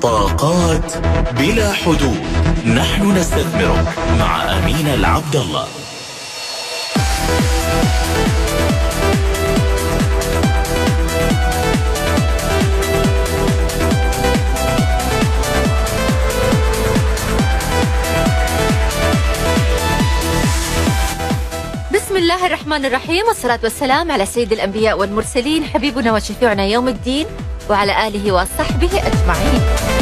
طاقات بلا حدود، نحن نستثمرك مع أمين العبد الله. بسم الله الرحمن الرحيم، والصلاة والسلام على سيد الأنبياء والمرسلين، حبيبنا وشفيعنا يوم الدين وعلى آله وصحبه أجمعين.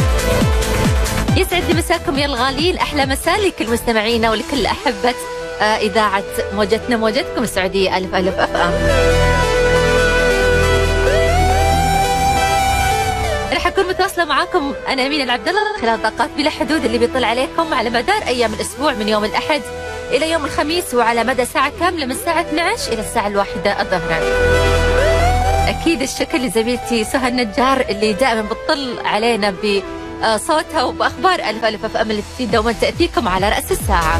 يسعد مساكم يا الغالين، أحلى مساء لكل مستمعينا ولكل أحبة إذاعة موجتنا موجتكم السعودية ألف ألف أف أم. رح أكون متواصلة معاكم أنا أمين العبد الله خلال طاقات بلا حدود اللي بيطل عليكم على مدار أيام الأسبوع من يوم الأحد إلى يوم الخميس، وعلى مدى ساعة كاملة من الساعة 12 إلى الساعة 1 الظهر. أكيد الشكر لزميلتي سهى النجار اللي دائما بتطل علينا بصوتها وبأخبار ألف ألف أف أم اللي دوما تأتيكم على رأس الساعة.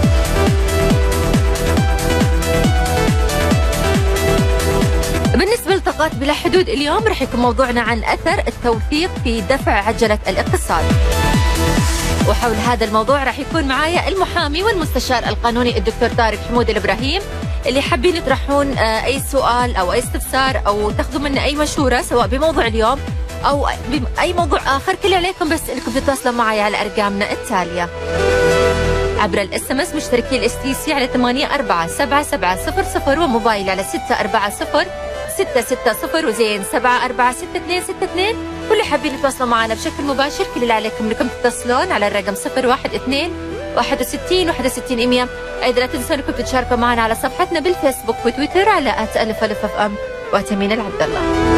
بالنسبة لطاقات بلا حدود اليوم رح يكون موضوعنا عن أثر التوثيق في دفع عجلة الاقتصاد، وحول هذا الموضوع راح يكون معايا المحامي والمستشار القانوني الدكتور طارق حمود الإبراهيم، اللي حابين يطرحون أي سؤال أو أي استفسار أو تاخذوا منا أي مشورة سواء بموضوع اليوم أو أي موضوع آخر. كل عليكم بس إنكم تتواصلوا معي على أرقامنا التالية عبر الاس ام اس مشتركي الاس تي سي على 847700 وموبايل على 640-660 وزين 746262. واللي حابين يتواصلوا معنا بشكل مباشر كل اللي عليكم انكم تتصلون على الرقم 012-61-61-100. ايضا لا تنسوا انكم تشاركوا معنا على صفحتنا بالفيسبوك وتويتر على @ألف_أم وأمين العبد الله.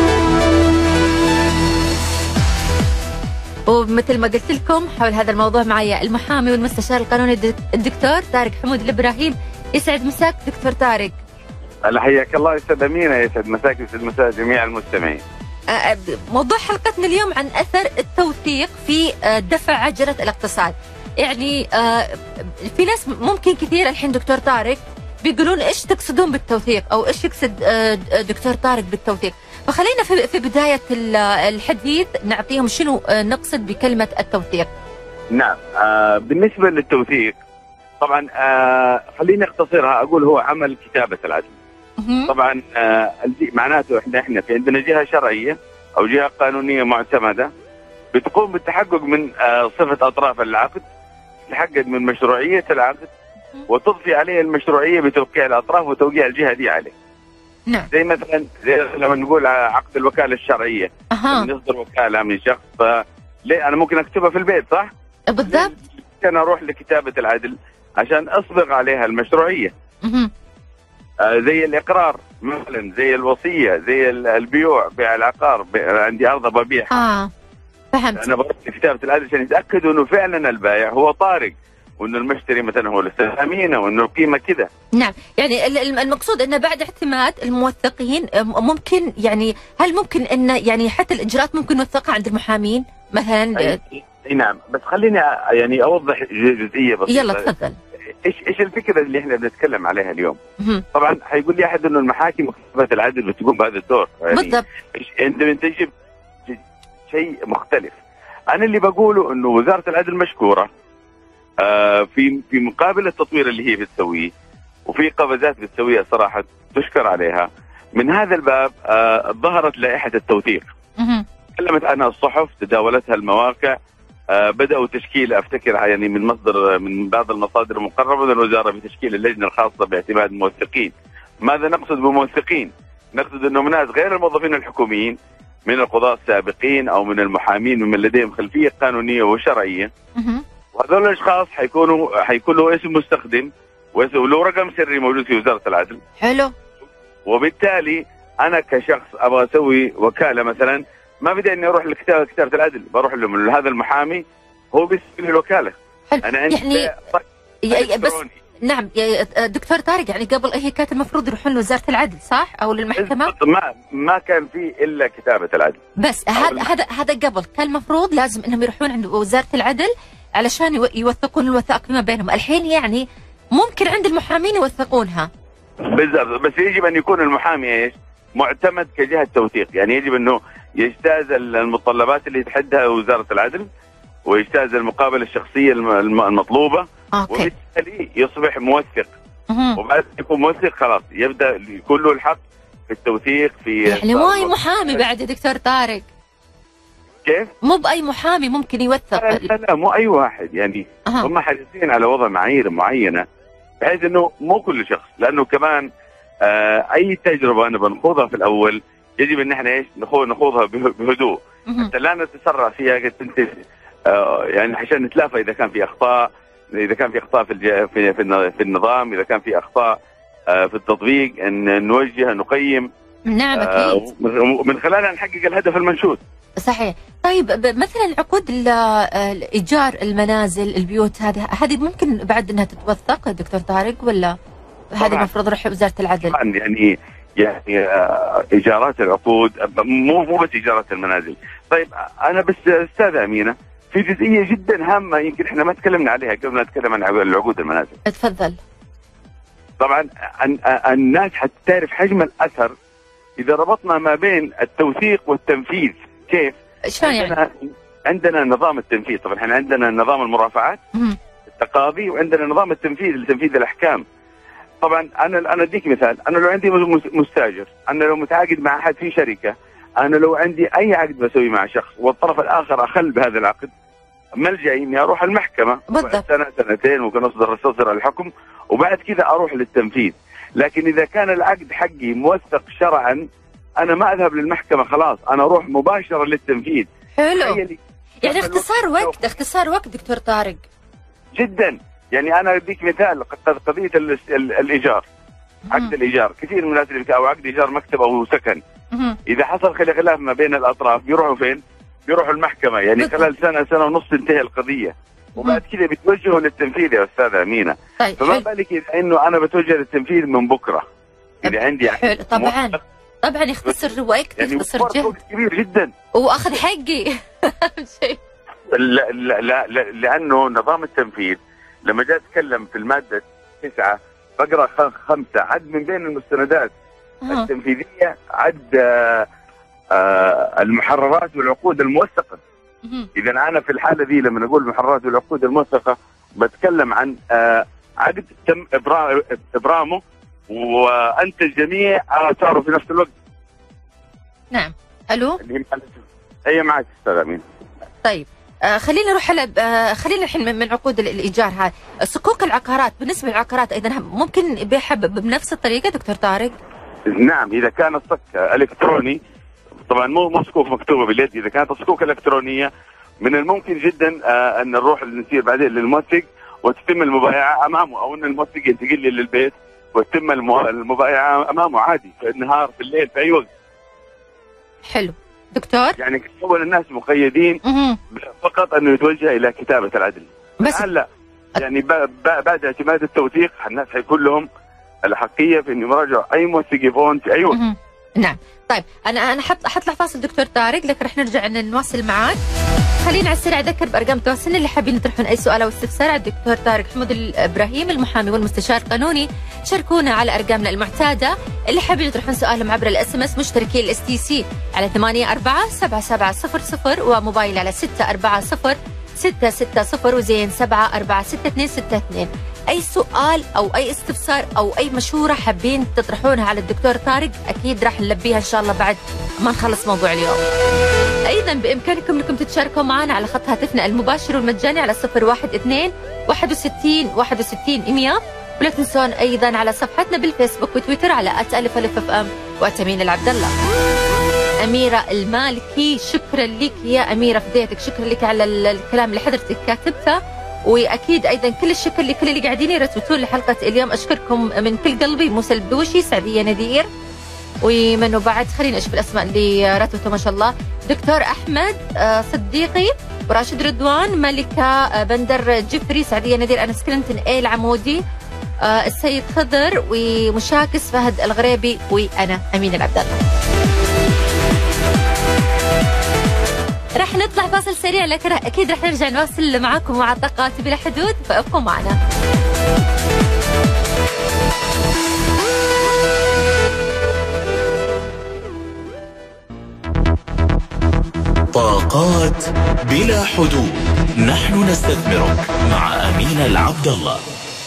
ومثل ما قلت لكم حول هذا الموضوع معي المحامي والمستشار القانوني الدكتور طارق حمود الإبراهيم. يسعد مساك دكتور طارق. الله حياك الله استاذ أمينة، يسعد مساك ويسعد مساء جميع المستمعين. موضوع حلقتنا اليوم عن أثر التوثيق في دفع عجلة الاقتصاد. يعني في ناس ممكن كثير الحين دكتور طارق بيقولون إيش تقصدون بالتوثيق أو إيش يقصد دكتور طارق بالتوثيق، فخلينا في بداية الحديث نعطيهم شنو نقصد بكلمة التوثيق. نعم، بالنسبة للتوثيق طبعا خليني اختصرها أقول هو عمل كتابة العدل. طبعا معناته احنا في عندنا جهة شرعية أو جهة قانونية معتمدة بتقوم بالتحقق من صفة أطراف العقد، تتحقق من مشروعية العقد وتضفي عليه المشروعية بتوقيع الأطراف وتوقيع الجهة دي عليه. نعم. زي مثلا لما نقول عقد الوكالة الشرعية، نصدر وكالة من شخص، فليه أنا ممكن أكتبها في البيت صح؟ بالضبط. كان أروح لكتابة العدل عشان أصبغ عليها المشروعية. زي الإقرار مثلا، زي الوصية، زي البيوع، بيع العقار، عندي أرض ببيعها. فهمت. أنا بروح لكتابة العدل عشان يتأكدوا إنه فعلا البائع هو طارق، وإنه المشتري مثلا هو الأستاذ أمينة، وإنه القيمة كذا. نعم، يعني المقصود أنه بعد اعتماد الموثقين ممكن، يعني هل ممكن أن يعني حتى الإجراءات ممكن نوثقها عند المحامين مثلا؟ أي نعم، بس خليني يعني أوضح جزئية بسيطة. يلا تفضل. ايش الفكره اللي احنا بنتكلم عليها اليوم؟ طبعا حيقول لي احد انه المحاكم وكتابه العدل بتقوم بهذا الدور، يعني بالضبط. انت بتجيب شيء مختلف. انا اللي بقوله انه وزاره العدل مشكوره في مقابل التطوير اللي هي بتسويه، وفي قفزات بتسويها صراحه تشكر عليها. من هذا الباب ظهرت لائحه التوثيق، تكلمت عنها الصحف، تداولتها المواقع، بدأوا تشكيل أفتكر يعني من بعض المصادر المقربة من الوزارة بتشكيل اللجنة الخاصة باعتماد الموثقين. ماذا نقصد بموثقين؟ نقصد أنهم ناس غير الموظفين الحكوميين، من القضاة السابقين أو من المحامين ومن لديهم خلفية قانونية وشرعية. وهذول الأشخاص حيكون له اسم مستخدم وله رقم سري موجود في وزارة العدل. حلو. وبالتالي أنا كشخص أبغى أسوي وكالة مثلا، ما بدي اني اروح لكتابه العدل، بروح لهذا المحامي هو بيسوي لي الوكاله. انا عندي يعني بس نعم يا دكتور طارق، يعني قبل هي كانت المفروض يروحون لوزاره العدل صح او للمحكمه؟ ما كان في الا كتابه العدل بس. هذا قبل كان المفروض لازم انهم يروحون عند وزاره العدل علشان يوثقون الوثائق فيما بينهم. الحين يعني ممكن عند المحامين يوثقونها. بالضبط، بس يجب ان يكون المحامي ايش؟ معتمد كجهه توثيق، يعني يجب انه يجتاز المتطلبات اللي تحدها وزاره العدل، ويجتاز المقابلة الشخصية المطلوبة، اوكي. وبالتالي يصبح موثق. وبعد يكون موثق خلاص يبدأ يكون له الحق في التوثيق في يعني مو أي محامي بعد يا دكتور طارق؟ كيف؟ مو بأي محامي ممكن يوثق؟ لا مو أي واحد يعني. هم حريصين على وضع معايير معينة بحيث انه مو كل شخص، لانه كمان اي تجربه انا بنخوضها في الاول يجب ان احنا ايش نخوضها بهدوء حتى لا نتسرع فيها تنتج يعني عشان نتلافى اذا كان في اخطاء، اذا كان في اخطاء في النظام، اذا كان في اخطاء في التطبيق، ان نوجه نقيم. نعم اكيد. من خلالها نحقق الهدف المنشود. صحيح. طيب مثلا عقود الايجار المنازل البيوت هذه ممكن بعد انها تتوثق دكتور طارق، ولا هذه المفروض روح وزاره العدل؟ طبعا يعني ايجارات العقود مو بس ايجارات المنازل. طيب انا بس استاذه امينه في جزئيه جدا هامه يمكن احنا ما تكلمنا عليها قبل ما نتكلم عن العقود المنازل. اتفضل. طبعا الناس حتعرف حجم الاثر اذا ربطنا ما بين التوثيق والتنفيذ. كيف؟ شلون يعني؟ عندنا نظام التنفيذ، طبعا احنا عندنا نظام المرافعات التقاضي، وعندنا نظام التنفيذ لتنفيذ الاحكام. طبعا انا اديك مثال، انا لو عندي مستاجر، انا لو متعاقد مع احد في شركه، انا لو عندي اي عقد بسوي مع شخص والطرف الاخر اخل بهذا العقد، ملجئي اني اروح المحكمه بالضبط. سنه سنتين ممكن استصدر الحكم وبعد كذا اروح للتنفيذ. لكن اذا كان العقد حقي موثق شرعا انا ما اذهب للمحكمه، خلاص انا اروح مباشره للتنفيذ. حلو. يعني اختصار وقت دكتور طارق جدا. يعني انا اديك مثال، قضيه الايجار، عقد الايجار، كثير من الناس اللي او عقد ايجار مكتب او سكن، اذا حصل خلاف ما بين الاطراف بيروحوا فين؟ بيروحوا المحكمه، يعني خلال سنه ونص تنتهي القضيه، وبعد كذا بيتوجهوا للتنفيذ يا استاذه امينه. طيب فما بالك اذا انه انا بتوجه للتنفيذ من بكره اذا عندي حلو. طبعا يختصر وقت، يعني يختصر جهد كبير جدا، واخذ حقي. لا لانه نظام التنفيذ لما جاء اتكلم في الماده 9 فقره 5 عد من بين المستندات التنفيذيه عد المحررات والعقود الموثقه. اذا انا في الحاله ذي لما نقول المحررات والعقود الموثقه بتكلم عن عقد تم ابرامه وانتج جميع اثاره في نفس الوقت. نعم. الو. هي معك استاذ امين. طيب خلينا نروح خلينا الحين من عقود الايجار هذه، صكوك العقارات. بالنسبه للعقارات ايضا ممكن يبيعها بنفس الطريقه دكتور طارق؟ نعم، اذا كان الصك الكتروني، طبعا مو صكوك مكتوبه باليد، اذا كانت الصكوك الكترونيه من الممكن جدا ان نروح نسير بعدين للموثق وتتم المبايعه امامه، او ان الموثق ينتقل لي للبيت وتتم المبايعه امامه عادي في النهار في الليل في اي وقت. حلو دكتور. يعني اول الناس مقيدين فقط انه يتوجه الى كتابه العدل، بس لا يعني بعد اعتماد التوثيق الناس حيكون لهم الاحقيه في انهم يراجعوا اي موثق يبغون في اي وقت. نعم. طيب انا حطلع فاصل دكتور طارق، لكن رح نرجع نواصل معاك. خلينا على السريع اذكر بارقام تواصلنا اللي حابين يطرحون اي سؤال او استفسار على الدكتور طارق حمود الابراهيم المحامي والمستشار القانوني. شاركونا على ارقامنا المعتاده، اللي حابين يطرحون سؤالهم عبر الاس ام اس مشتركي الاس تي سي على 847700 وموبايل على 640660 وزين 746262. اي سؤال او اي استفسار او اي مشوره حابين تطرحونها على الدكتور طارق اكيد راح نلبيها ان شاء الله بعد ما نخلص موضوع اليوم. ايضا بامكانكم انكم تتشاركوا معنا على خط هاتفنا المباشر والمجاني على 012 61 61 100، ولا تنسون ايضا على صفحتنا بالفيسبوك وتويتر على @alif_FM وأمين العبدالله. أميرة المالكي، شكرا لك يا أميرة فديتك، شكرا لك على الكلام اللي حضرتك كاتبته، واكيد ايضا كل الشكر لكل اللي قاعدين يرتبطون لحلقه اليوم. اشكركم من كل قلبي. موسى البدوشي، سعديه نذير، ومنو بعد خلينا نشوف الاسماء اللي رتبتوا ما شاء الله. دكتور احمد صديقي، وراشد رضوان، ملكه بندر جفري، سعديه نذير، انس كلينتون، ايل عمودي، السيد خضر، ومشاكس فهد الغريبي، وانا امين العبدالله. راح نطلع فاصل سريع، لكن اكيد راح نرجع نواصل معاكم مع طاقات بلا حدود، فابقوا معنا. طاقات طاقات بلا حدود. نحن نستثمرك مع أمينة العبد الله.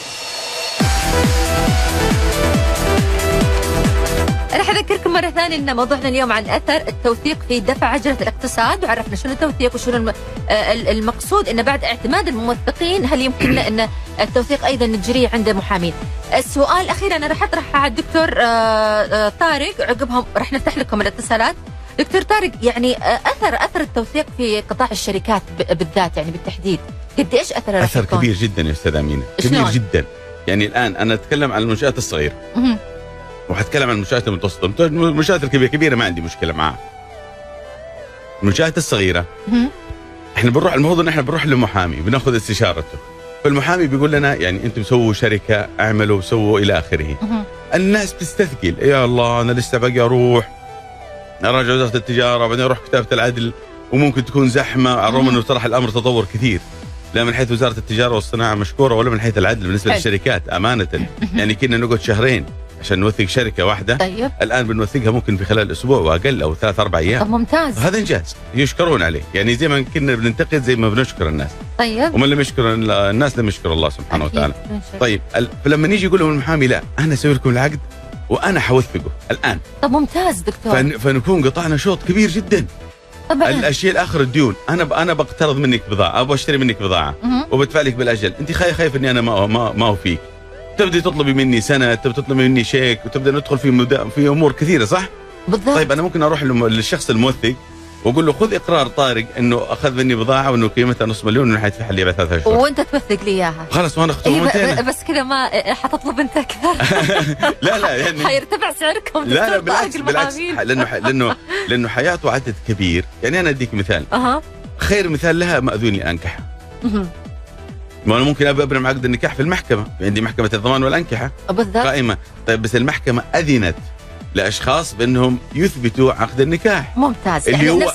راح أذكركم مرة ثانية أن موضوعنا اليوم عن أثر التوثيق في دفع عجلة الاقتصاد، وعرفنا شنو التوثيق وشنو المقصود، أن بعد اعتماد الموثقين هل يمكن أن التوثيق أيضا نجريه عند محامين. السؤال الأخير أنا راح أطرحه على الدكتور طارق، عقبهم راح نفتح لكم الاتصالات. دكتور طارق، يعني أثر التوثيق في قطاع الشركات بالذات، يعني بالتحديد قديش أثر؟ أثر كبير جدا يا أستاذ أمينة، كبير جدا. يعني الآن أنا أتكلم عن المنشآت الصغيرة وحتكلم عن المنشآت المتوسطة. المنشآت الكبيرة ما عندي مشكلة معها. المنشآت الصغيرة احنا بنروح، المفروض ان احنا بنروح لمحامي بناخذ استشارته، فالمحامي بيقول لنا يعني انتم سووا شركة، اعملوا سووا الى اخره. الناس بتستثقل، يا الله انا لسه باقي اروح اراجع وزارة التجارة وبعدين اروح كتابة العدل، وممكن تكون زحمة، على الرغم انه صراحة الامر تطور كثير، لا من حيث وزارة التجارة والصناعة مشكورة ولا من حيث العدل بالنسبة للشركات أمانة. يعني كنا نقعد شهرين عشان نوثق شركة واحدة. طيب. الآن بنوثقها ممكن في خلال أسبوع وأقل أو 3-4 أيام. طب ممتاز، هذا إنجاز يشكرون عليه. يعني زي ما كنا بننتقد زي ما بنشكر الناس. طيب. ومن لم يشكر الناس لم يشكر الله سبحانه وتعالى. طيب فلما نيجي يقول لهم المحامي لا أنا أسوي لكم العقد وأنا حوثقه الآن. طب ممتاز دكتور. فنكون قطعنا شوط كبير جدا. طبعا. الاشياء الاخر الديون، انا بقترض منك بضاعه، ابغى اشتري منك بضاعه وبدفع لك بالاجل، انت خايف اني انا ما هو فيك، تبدي تطلبي مني سنه، تطلبي مني شيك، وتبدا ندخل في امور كثيره، صح؟ بالضبط. طيب انا ممكن اروح للشخص الموثق واقول له خذ اقرار طارق انه اخذ مني بضاعه وانه قيمتها نص مليون وانه حيدفع لي بعد 3 أشهر، وانت توثق لي اياها. خلاص وانا اختم بس كذا ما حتطلب انت اكثر. لا يعني حيرتفع سعركم. لا بالعكس لانه حياته عدد كبير. يعني انا اديك مثال. خير مثال لها مأذون لأنكحة. ما أنا ممكن أبرم عقد النكاح في المحكمة، عندي محكمة الضمان والأنكحة قائمة. طيب بس المحكمة أذنت لأشخاص بأنهم يثبتوا عقد النكاح. ممتاز.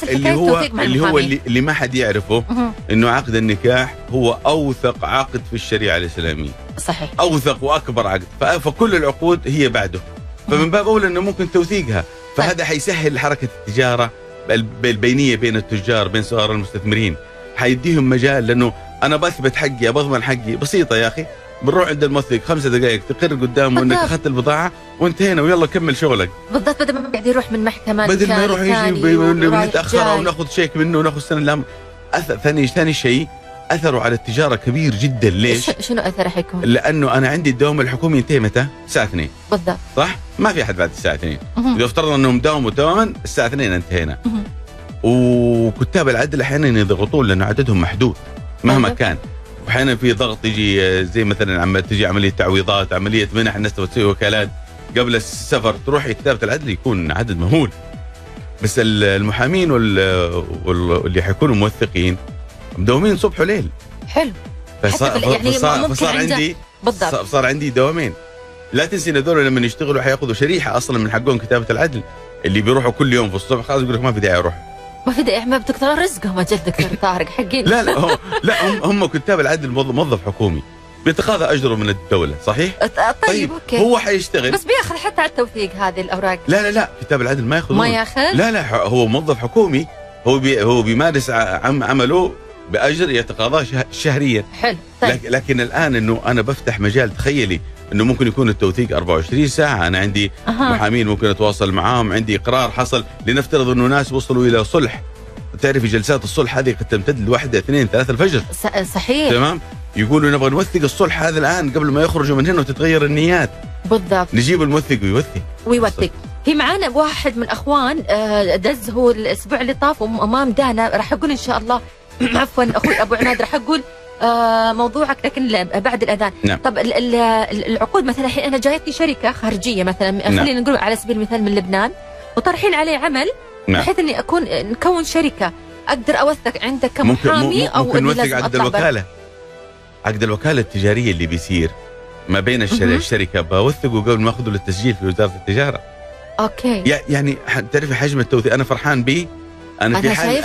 اللي ما حد يعرفه إنه عقد النكاح هو أوثق عقد في الشريعة الإسلامية. صحيح. أوثق وأكبر عقد، فكل العقود هي بعده، فمن باب أولى إنه ممكن توثيقها. فهذا حيسهل حركة التجارة البينية بين التجار، بين صغار المستثمرين، حيديهم مجال. لأنه أنا بثبت حقي، بضمن حقي، بسيطة يا أخي، بنروح عند الموثق 5 دقائق تقر قدامه انك اخذت البضاعه وانتهينا ويلا كمل شغلك. بالضبط، بدل ما قاعد يروح من محكمه بدل ما يروح يجي ونتاخر او ناخذ شيك منه وناخذ سنه. الامر ثاني شيء اثره على التجاره كبير جدا. ليش؟ شنو اثره حيكون؟ لانه انا عندي الدوام الحكومي ينتهي متى؟ الساعه 2 بالضبط، صح؟ ما في احد بعد الساعه 2. اذا افترضنا انهم داوموا تماما الساعه 2 انتهينا. وكتاب العدل احيانا يضغطون لانه عددهم محدود مهما كان، واحيانا في ضغط يجي زي مثلا عم تجي عمليه تعويضات، عمليه منح، الناس تسوي وكالات قبل السفر، تروحي كتابه العدل يكون عدد مهول. بس المحامين واللي حيكونوا موثقين مداومين صبح وليل. حلو. فصار عندي دوامين. لا تنسي ان هذول لما يشتغلوا حياخذوا شريحه اصلا من حقهم كتابه العدل، اللي بيروحوا كل يوم في الصبح خلاص يقول لك ما في داعي اروح. ما في داعي، ما دكتور رزقهم اجل دكتور طارق حقين. لا هم كتاب العدل موظف حكومي بيتقاضى اجره من الدوله، صحيح؟ طيب اوكي. هو حيشتغل بس بياخذ حتى على التوثيق هذه الاوراق. لا كتاب العدل ما ياخذ. ما ياخذ؟ لا هو موظف حكومي، هو بيمارس عمله باجر يتقاضاه شهريا. حلو. طيب. لكن الان انه انا بفتح مجال، تخيلي انه ممكن يكون التوثيق 24 ساعه، انا عندي محامين ممكن اتواصل معاهم، عندي اقرار حصل، لنفترض انه ناس وصلوا الى صلح، تعرفي جلسات الصلح هذه قد تمتد ل1 2 3 الفجر. صحيح. تمام. يقولوا نبغى نوثق الصلح هذا الان قبل ما يخرجوا من هنا وتتغير النيات. بالضبط. نجيب الموثق ويوثق. في معانا واحد من الاخوان دز هو الاسبوع اللي طاف امام دانا، راح اقول ان شاء الله عفوا اخوي ابو عناد راح اقول موضوعك لكن بعد الاذان. نعم. طب العقود مثلا الحين انا جايتني شركه خارجيه مثلا، خلينا نقول على سبيل المثال من لبنان، وطرحين علي عمل. نعم. بحيث اني نكون شركه اقدر اوثق عندك كمحامي او ممكن نوثق عقد الوكاله. عقد الوكاله التجاريه اللي بيصير ما بين الشركه بوثقه قبل ما اخذه للتسجيل في وزاره التجاره. اوكي. يعني تعرفي حجم التوثيق انا فرحان به. أنا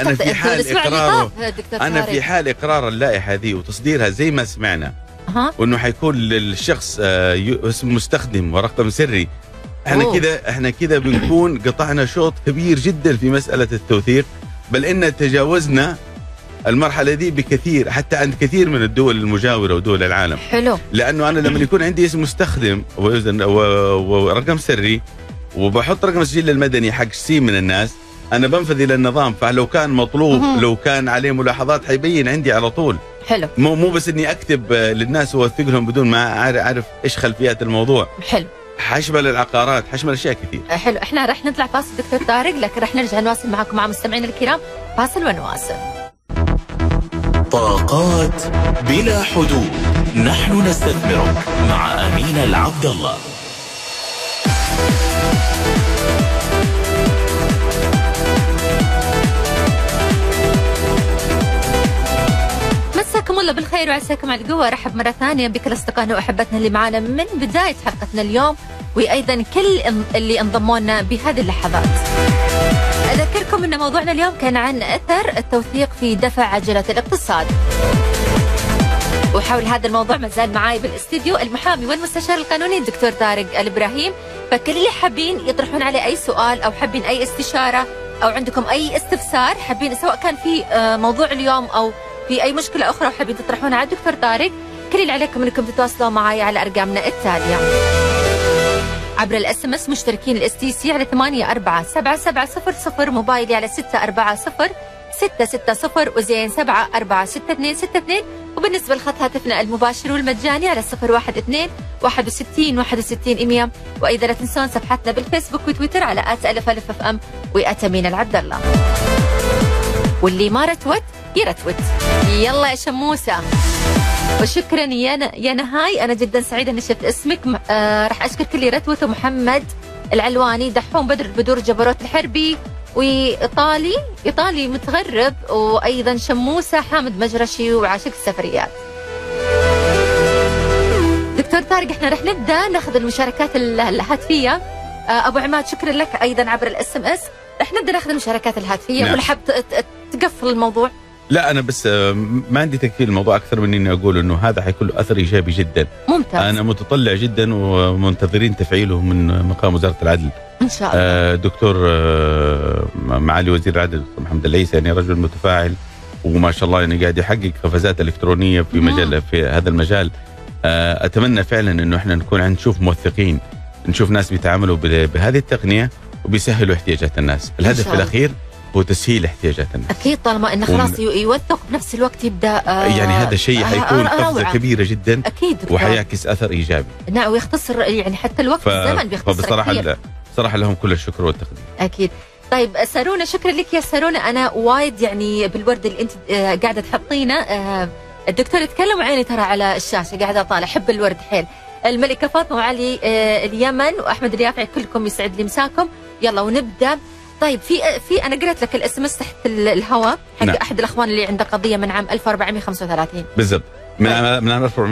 في حال إقرار اللائحة هذه وتصديرها زي ما سمعنا، وإنه حيكون للشخص اسم مستخدم ورقم سري. احنا كذا بنكون قطعنا شوط كبير جدا في مسألة التوثيق، بل إن تجاوزنا المرحلة دي بكثير حتى عند كثير من الدول المجاورة ودول العالم. حلو. لأنه أنا لما يكون عندي اسم مستخدم ورقم سري وبحط رقم السجل المدني حق سي من الناس، أنا بنفذ إلى النظام، فلو كان مطلوب لو كان عليه ملاحظات حيبين عندي على طول. حلو. مو بس إني أكتب للناس وأوثق لهم بدون ما أعرف إيش خلفيات الموضوع. حلو. حشمل العقارات، حشمل أشياء كثير. حلو. احنا رح نطلع فاصل دكتور طارق، لكن رح نرجع نواصل معكم مع مستمعينا الكرام. فاصل ونواصل. طاقات بلا حدود، نحن نستثمرك مع أمين العبد الله. مساكم الله بالخير وعساكم على القوة. رحب مرة ثانية بكل أصدقائنا وأحبتنا اللي معنا من بداية حلقتنا اليوم، وأيضا كل اللي انضموا لنا بهذه اللحظات. أذكركم أن موضوعنا اليوم كان عن أثر التوثيق في دفع عجلة الاقتصاد. وحول هذا الموضوع ما زال معاي بالاستديو المحامي والمستشار القانوني الدكتور طارق الإبراهيم. فكل اللي حابين يطرحون عليه أي سؤال أو حابين أي استشارة أو عندكم أي استفسار حابين، سواء كان في موضوع اليوم أو في أي مشكلة أخرى وحابين تطرحونها على الدكتور طارق، كل اللي عليكم أنكم تتواصلوا معي على أرقامنا التالية. عبر الاس ام اس مشتركين الاس تي سي على 847700، موبايلي على 640 وزين 746262، وبالنسبة لخط هاتفنا المباشر والمجاني على 012 61 61 100، وأيضا لا تنسون صفحتنا بالفيسبوك وتويتر على @ألف_FM وأمين العبد الله. واللي ما رتوت يرتوت. يلا يا شموسة. وشكرا يا نهاي، أنا جدا سعيدة أني شفت اسمك. راح أشكر كل اللي رتوته: محمد العلواني، دحوم بدر جبروت الحربي، وإيطالي متغرب، وأيضا شموسة، حامد مجرشي، وعاشق السفريات. دكتور طارق، احنا رح نبدأ ناخذ المشاركات الهاتفية. أبو عماد شكرا لك أيضا عبر الاس ام اس. رح نبدأ ناخذ المشاركات الهاتفية. نعم. ولا حاب تقفل الموضوع؟ لا أنا بس ما عندي تكفيل الموضوع أكثر من إني أقول إنه هذا حيكون له أثر إيجابي جدا. ممتاز. أنا متطلع جدا ومنتظرين تفعيله من مقام وزارة العدل إن شاء الله. دكتور معالي وزير العدل دكتور محمد العيسى يعني رجل متفاعل وما شاء الله يعني قاعد يحقق قفزات إلكترونية في مجال في هذا المجال. أتمنى فعلا إنه إحنا نشوف موثقين، نشوف ناس بيتعاملوا بهذه التقنية وبيسهلوا احتياجات الناس. الهدف الأخير هو تسهيل احتياجات الناس. أكيد، طالما إنه خلاص يوثق بنفس الوقت يبدأ يعني هذا الشيء حيكون قفزة كبيرة جدا. أكيد وحيعكس أثر إيجابي. نعم، ويختصر يعني حتى الوقت الزمن بيختصر كثير. بصراحة لهم كل الشكر والتقدير. أكيد. طيب سارونا، شكرا لك يا سارونا. أنا وايد يعني بالورد اللي أنت قاعدة تحطينه. الدكتور يتكلم وعيني ترى على الشاشة قاعدة أطالع، أحب الورد حيل. الملكة فاطمة وعلي اليمن وأحمد اليافعي، كلكم يسعد لي مساكم. يلا ونبدأ. طيب في انا قريت لك الاس ام اس تحت الهواء حق نعم. احد الاخوان اللي عنده قضيه من عام 1435 بالضبط، من عام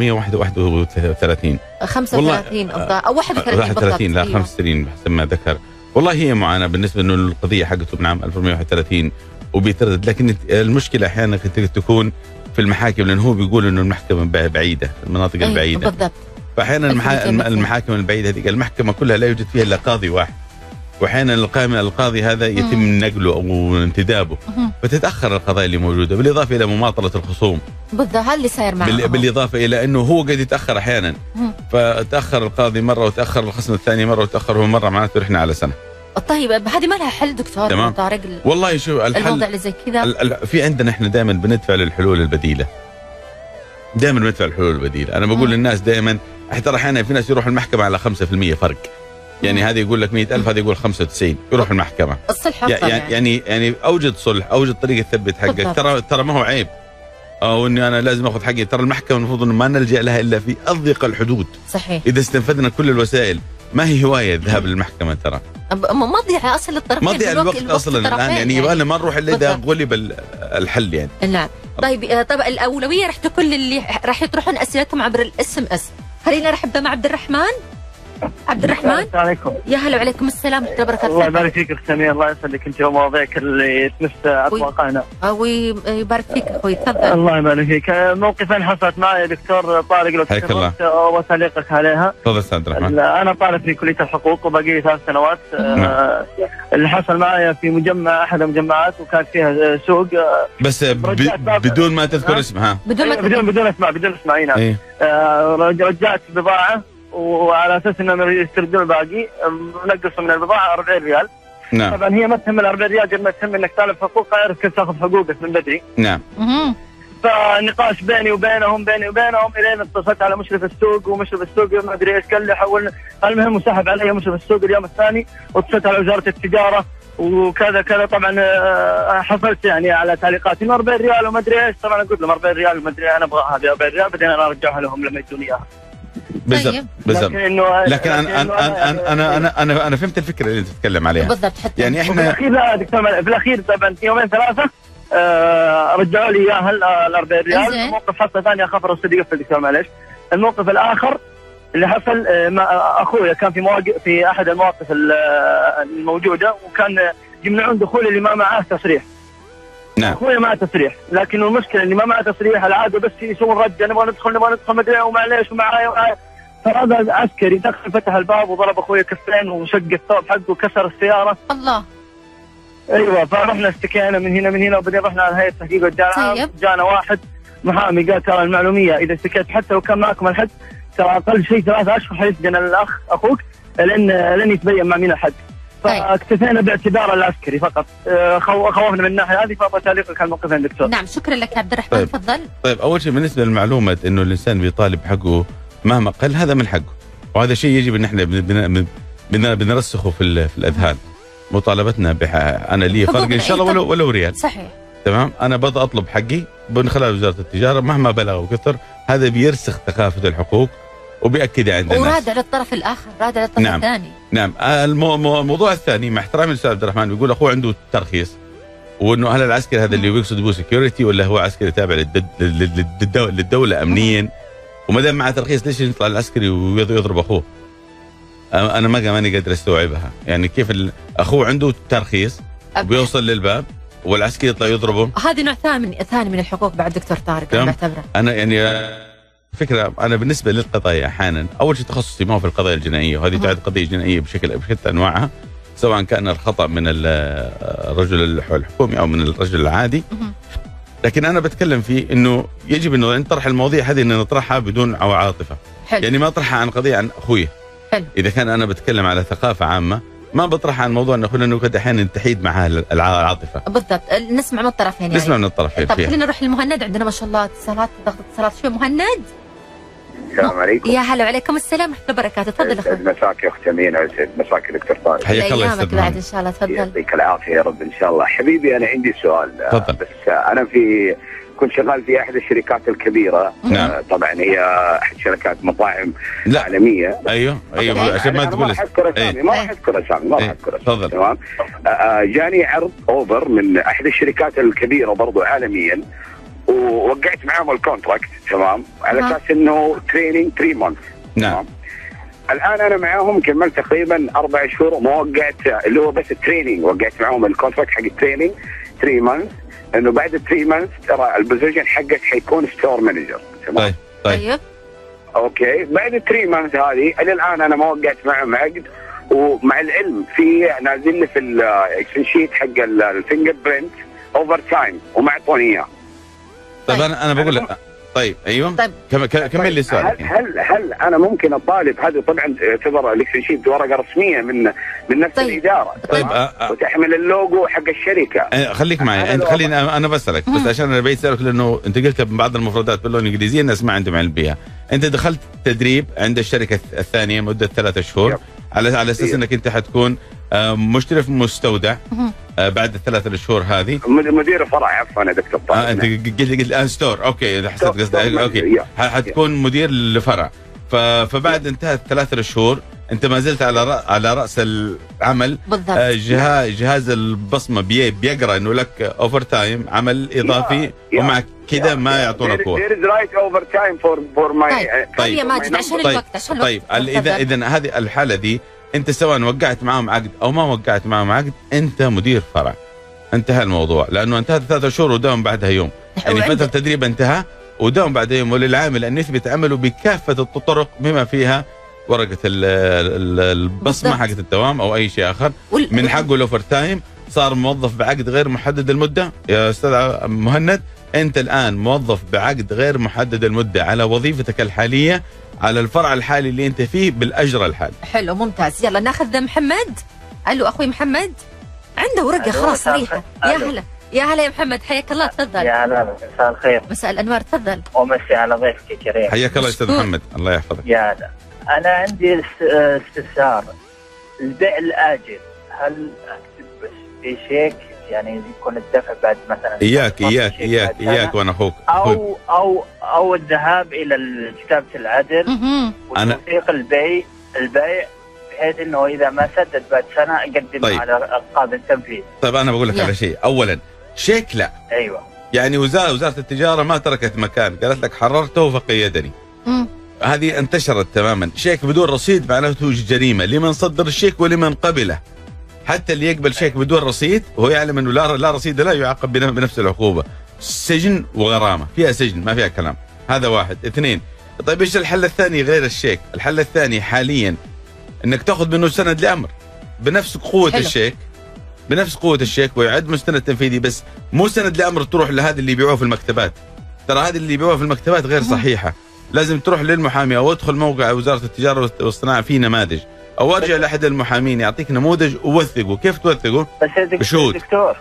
1431 35 او 31 لا 5 سنين حسب ما ذكر. والله هي معاناه بالنسبه انه القضيه حقته من عام 1431 وبيتردد، لكن المشكله احيانا تكون في المحاكم، لانه هو بيقول انه المحكمه بعيده، المناطق البعيده بالضبط. فاحيانا المحاكم البعيده هذه المحكمه كلها لا يوجد فيها الا قاضي واحد، واحيانا القاضي هذا يتم نقله او انتدابه، فتتاخر القضايا اللي موجوده، بالاضافه الى مماطله الخصوم. بالضبط، هذا اللي صاير معه. بالاضافه الى انه هو قاعد يتاخر احيانا، فتاخر القاضي مره وتاخر الخصم الثاني مره وتاخر هو مره، معناته رحنا على سنه. طيب هذه ما لها حل دكتور؟ تمام. طارق والله شو الحل؟ الموضوع اللي زي كذا في عندنا احنا دائما بندفع للحلول البديله. دائما بندفع الحلول البديله، انا بقول للناس دائما، ترى احيانا في ناس يروحوا المحكمه على 5% فرق. يعني هذا يقول لك 100,000 هذا يقول 95، يروح المحكمة. الصلح يعني اوجد صلح، اوجد طريقة تثبت حقك. ترى ما هو عيب او اني انا لازم اخذ حقي، ترى المحكمة المفروض انه ما نلجأ لها الا في اضيق الحدود. صحيح. اذا استنفذنا كل الوسائل، ما هي هواية الذهاب للمحكمة، ترى مضيعة اصلا الطرفين، مضيع الوقت اصلا الان، يعني يبغى ما نروح الا اذا غلب الحل يعني. نعم. طيب طبعا الاولوية راح تكون اللي راح يطرحون اسئلتهم عبر الاس ام اس. خلينا نرحب مع عبد الرحمن. عبد الرحمن. السلام عليكم. يا هلا وعليكم السلام ورحمة الله وبركاته. الله يبارك فيك أخت سمية، الله يسعدك أنت ومواضيعك اللي تمس أطواقنا. ويبارك فيك أخوي، تفضل. الله يبارك فيك. موقفين حصلت معي دكتور طارق لو تذكرت وتعليقك عليها. تفضل استاذ عبد الرحمن. أنا طالب في كلية الحقوق وباقي لي 3 سنوات. اللي حصل معي في مجمع أحد المجمعات وكان فيها سوق. بس بدون ما تذكر اسمها. بدون اسماء. نعم. رجعت بضاعة وعلى اساس انهم يستردون الباقي نقصوا من البضاعه 40 ريال. نعم. طبعا هي ما تهم ال 40 ريال قد ما تهم انك طالب حقوق عارف كيف تاخذ حقوقك من بدري. نعم. فالنقاش بيني وبينهم الين اتصلت على مشرف السوق، ومشرف السوق ما ادري ايش قال لي حول. المهم سحب علي مشرف السوق اليوم الثاني، واتصلت على وزاره التجاره وكذا كذا. طبعا حصلت يعني على تعليقات انه 40 ريال وما ادري ايش. طبعا قلت لهم 40 ريال ما ادري انا ابغى هذه 40 ريال، بعدين انا ارجعها لهم لما يدوني اياها. بالضبط. لكن انا فهمت الفكره اللي انت تتكلم عليها بالضبط. حتى يعني احنا في الاخير لا دكتور، في الاخير طبعا في يومين 3 رجعوا لي اياها ال 40 ريال. الموقف حصل ثاني اخاف الرصيد يقفل دكتور معلش. الموقف الاخر اللي حصل اخويا كان في احد المواقف الموجوده، وكان يمنعون دخول اللي ما معاه تصريح. نعم. اخويا معه تصريح، لكن المشكله اللي ما معه تصريح العاده بس يسوون رجه نبغى ندخل ما ادري ومعليش ومعايا. فهذا عسكري دخل فتح الباب وضرب اخويا كفين وشق الثوب حقه وكسر السياره. الله. ايوه. فرحنا اشتكينا من هنا وبعدين رحنا على هيئه تحقيق والجامعه. جانا واحد محامي قال ترى المعلوميه اذا اشتكيت حتى لو كان معكم الحد ترى اقل شيء 3 أشهر حيسجن الاخ اخوك لن يتبين مع مين الحد. فاكتفينا باعتبار العسكري فقط. خوفنا من الناحيه هذه. فابغى تعليقك على الموقفين دكتور. نعم شكرا لك يا عبد الرحمن. تفضل. طيب اول شيء بالنسبه للمعلومه انه الانسان بيطالب حقه مهما قل، هذا من حقه، وهذا شيء يجب ان احنا بنرسخه في الاذهان. مطالبتنا انا لي فرق ان شاء الله ولو ريال. صحيح. تمام. انا بضى اطلب حقي من خلال وزاره التجاره مهما بلغ وكثر. هذا بيرسخ ثقافه الحقوق وبيأكد عند الناس. ورادع للطرف الاخر، رادع للطرف نعم. الثاني. نعم. الموضوع الثاني مع احترامي للاستاذ عبد الرحمن، بيقول اخوه عنده ترخيص، وانه هل العسكري هذا اللي بيقصد بو سكيورتي ولا هو عسكري تابع للدوله امنيا؟ وما دام معه ترخيص ليش يطلع العسكري ويضرب اخوه؟ انا ماني قادر استوعبها. يعني كيف اخوه عنده ترخيص وبيوصل للباب والعسكري يطلع يضربه؟ هذه نوع ثاني من الحقوق بعد دكتور طارق. انا بعتبره انا يعني فكرة. أنا بالنسبة للقضايا أحيانا أول شيء تخصصي ما هو في القضايا الجنائية، وهذه تعد قضية جنائية بشتى أنواعها، سواء كان الخطأ من الرجل الحكومي أو من الرجل العادي. لكن أنا بتكلم فيه إنه يجب إنه نطرح المواضيع هذه إن نطرحها بدون عاطفة. حلو. يعني ما أطرحها عن قضية عن أخوي. حلو. إذا كان أنا بتكلم على ثقافة عامة ما بطرحها عن موضوع أنه أخونا قد أحيانا تحيد معها العاطفة. بالضبط. نسمع من الطرفين يعني. نسمع من الطرفين. طب خلينا نروح للمهند، عندنا ما شاء الله اتصالات، ضغط اتصالات شوي. مهند. السلام عليكم. يا هلا وعليكم السلام ورحمه الله وبركاته. تفضل اخوي. مساك يا اخت امينه ويسعد مساك دكتور طارق. حياك الله ايامك بعد ان شاء الله. تفضل. يعطيك العافيه يا رب ان شاء الله. حبيبي انا عندي سؤال. تفضل. بس انا كنت شغال في احد الشركات الكبيره. نعم. طبعا هي احد شركات مطاعم لا. عالميه. ايوه عشان ما تقول ما راح اذكر اسامي ما راح اذكر اسامي. تفضل. تمام. جاني عرض اوفر من احد الشركات الكبيره برضو عالميا، ووقعت معهم الكونتراكت. تمام. على اساس انه تريننج 3 مانث. نعم. الان انا معاهم كملت تقريبا 4 شهور وما وقعت اللي هو بس التريننج. وقعت معاهم الكونتراكت حق التريننج 3 مانث، انه بعد 3 مانث ترى البوزيشن حقك حيكون ستور مانجر. تمام. طيب. اوكي. بعد 3 مانث هذه الى الان انا ما وقعت معهم عقد، ومع العلم في نازل لي في الاكسل شيت حق الفينجر برنت اوفر تايم وما اعطوني اياه. طيب انا بقول لك. طيب ايوه. طيب كمل لي سؤالك. هل انا ممكن اطالب هذا؟ طبعا تعتبر الاكسل شيت ورقه رسميه من نفس الاداره. طيب. وتحمل اللوجو حق الشركه. خليك معي انت. خليني انا بسالك بس عشان انا بيت اسالك، لانه انت قلت بعض المفردات باللغه الانجليزيه الناس ما عندهم علم بها. انت دخلت تدريب عند الشركه الثانيه مده 3 شهور على اساس انك انت حتكون مشترف مستودع بعد ال3 شهور هذه. مدير فرع. عفوا انا دكتور طارق. انت قلت الان ستور. اوكي حسيت قصدك. اوكي حتكون مدير لفرع. فبعد انتهت 3 شهور انت ما زلت على راس العمل. بالضبط. جهاز البصمه بيقرا انه لك اوفر تايم، عمل اضافي، ومع كذا ما يعطونك قوه. there is right overtime for my طيب يا ماجد عشان الوقت عشان الوقت. طيب اذا هذه الحاله دي انت سواء وقعت معهم عقد او ما وقعت معهم عقد، انت مدير فرع، انتهى الموضوع، لانه انتهت 3 شهور وداوم بعدها يوم، يعني فتره التدريب انتهى وداوم بعدها يوم، وللعامل ان يثبت عمله بكافه الطرق بما فيها ورقه البصمه حقت الدوام او اي شيء اخر. من حقه الاوفر تايم، صار موظف بعقد غير محدد المده. يا استاذ مهند، انت الان موظف بعقد غير محدد المده على وظيفتك الحاليه، على الفرع الحالي اللي انت فيه، بالاجر الحالي. حلو ممتاز. يلا ناخذ محمد. الو اخوي محمد، عنده ورقه خلاص صريحه. يا هلا يا هلا يا محمد، حياك الله، تفضل. يا هلا، مساء الخير. مساء الانوار، تفضل. ومسي على ضيفك الكريم. حياك الله استاذ محمد، الله يحفظك. يا هلا، انا عندي استفسار. البيع الاجل هل اكتب في شيك، يعني يكون الدفع بعد مثلا اياك وانا اخوك، او الذهاب الى كتابه العدل وتوثيق البيع بحيث انه اذا ما سدد بعد سنه اقدم على قاضي التنفيذ. طيب انا بقول لك على شيء. اولا شيك لا. ايوه. يعني وزاره التجاره ما تركت مكان، قالت لك حررته فقيدني. هذه انتشرت تماما. شيك بدون رصيد معناته جريمه لمن صدر الشيك ولمن قبله. حتى اللي يقبل شيك بدون رصيد وهو يعلم انه لا رصيد لا يعاقب بنفس العقوبه، سجن وغرامه، فيها سجن ما فيها كلام. هذا واحد. 2، طيب ايش الحل الثاني غير الشيك؟ الحل الثاني حاليا انك تاخذ منه سند لامر بنفس قوه الشيك، بنفس قوه الشيك، ويعد مستند تنفيذي، بس مو سند لامر تروح لهذا اللي يبيعوه في المكتبات. ترى هذه اللي يبيعوها في المكتبات غير صحيحه. لازم تروح للمحامي او ادخل موقع وزاره التجاره والصناعه، في نماذج، او ارجع لاحد المحامين يعطيك نموذج ووثقه. كيف توثقه؟ بشهود. دكتور،